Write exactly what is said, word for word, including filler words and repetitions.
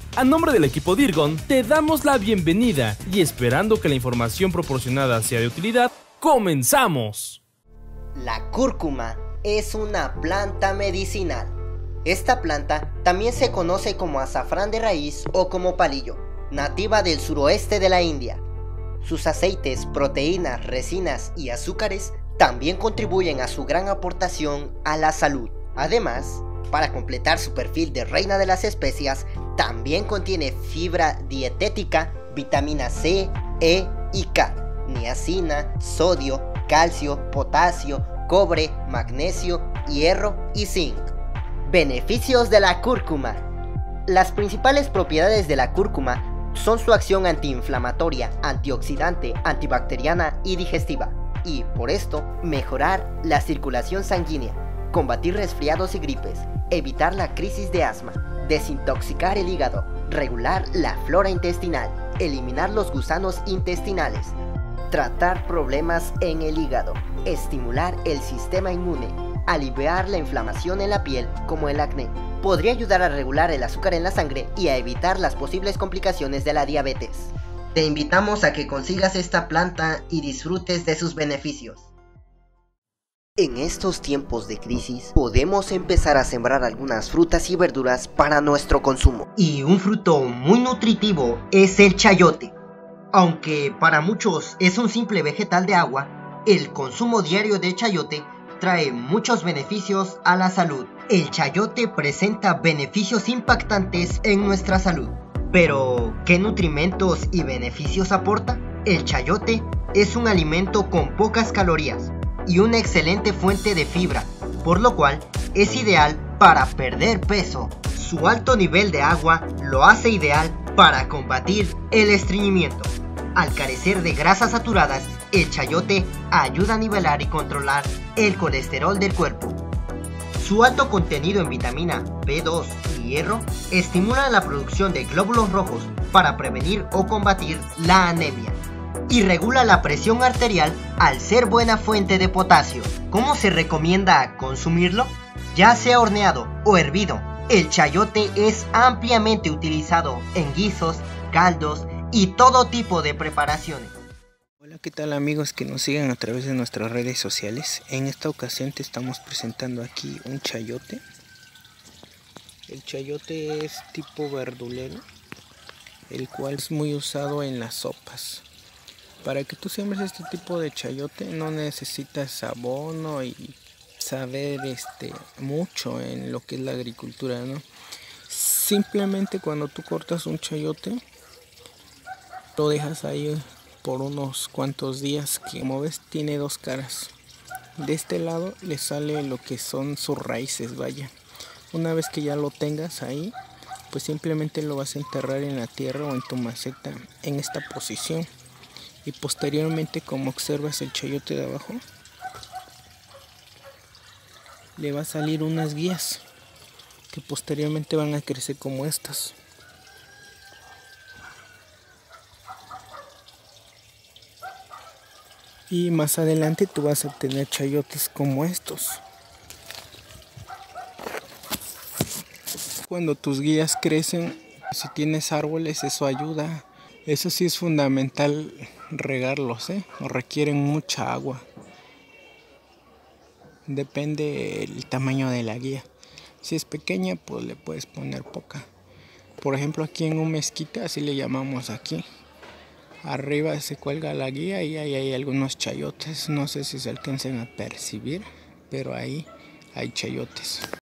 A nombre del equipo Dirgon, te damos la bienvenida y esperando que la información proporcionada sea de utilidad, ¡comenzamos! La cúrcuma es una planta medicinal. Esta planta también se conoce como azafrán de raíz o como palillo, nativa del suroeste de la India. Sus aceites, proteínas, resinas y azúcares también contribuyen a su gran aportación a la salud. Además, para completar su perfil de reina de las especias, también contiene fibra dietética, vitamina C, E y K, niacina, sodio, calcio, potasio, cobre, magnesio, hierro y zinc. Beneficios de la cúrcuma. Las principales propiedades de la cúrcuma son su acción antiinflamatoria, antioxidante, antibacteriana y digestiva, y por esto mejorar la circulación sanguínea, combatir resfriados y gripes, evitar la crisis de asma, desintoxicar el hígado, regular la flora intestinal, eliminar los gusanos intestinales, tratar problemas en el hígado, estimular el sistema inmune, aliviar la inflamación en la piel como el acné. Podría ayudar a regular el azúcar en la sangre y a evitar las posibles complicaciones de la diabetes. Te invitamos a que consigas esta planta y disfrutes de sus beneficios. En estos tiempos de crisis, podemos empezar a sembrar algunas frutas y verduras para nuestro consumo. Y un fruto muy nutritivo es el chayote. Aunque para muchos es un simple vegetal de agua, el consumo diario de chayote trae muchos beneficios a la salud. El chayote presenta beneficios impactantes en nuestra salud. Pero, ¿qué nutrimentos y beneficios aporta? El chayote es un alimento con pocas calorías y una excelente fuente de fibra, por lo cual es ideal para perder peso. Su alto nivel de agua lo hace ideal para combatir el estreñimiento. Al carecer de grasas saturadas, el chayote ayuda a nivelar y controlar el colesterol del cuerpo. Su alto contenido en vitamina B dos y hierro estimula la producción de glóbulos rojos para prevenir o combatir la anemia. Y regula la presión arterial al ser buena fuente de potasio. ¿Cómo se recomienda consumirlo? Ya sea horneado o hervido, el chayote es ampliamente utilizado en guisos, caldos y todo tipo de preparaciones. Hola, ¿qué tal amigos que nos siguen a través de nuestras redes sociales? En esta ocasión te estamos presentando aquí un chayote. El chayote es tipo verdulero, el cual es muy usado en las sopas. Para que tú siembres este tipo de chayote no necesitas abono y saber este, mucho en lo que es la agricultura, ¿no? Simplemente cuando tú cortas un chayote, lo dejas ahí por unos cuantos días, que como ves tiene dos caras. De este lado le sale lo que son sus raíces, vaya. Una vez que ya lo tengas ahí, pues simplemente lo vas a enterrar en la tierra o en tu maceta en esta posición. Y posteriormente, como observas el chayote de abajo, le va a salir unas guías que posteriormente van a crecer como estas. Y más adelante tú vas a tener chayotes como estos. Cuando tus guías crecen, si tienes árboles, eso ayuda. Eso sí es fundamental regarlos, ¿eh? Requieren mucha agua. Depende el tamaño de la guía. Si es pequeña, pues le puedes poner poca. Por ejemplo, aquí en un mezquite, así le llamamos aquí. Arriba se cuelga la guía y ahí hay algunos chayotes. No sé si se alcancen a percibir, pero ahí hay chayotes.